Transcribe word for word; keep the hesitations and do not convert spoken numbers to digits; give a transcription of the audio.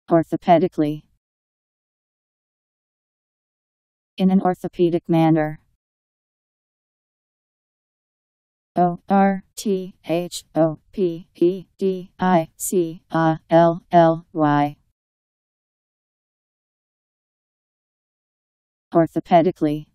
Orthopedically. In an orthopedic manner. O R T H O P E D I C A L L Y. Orthopedically.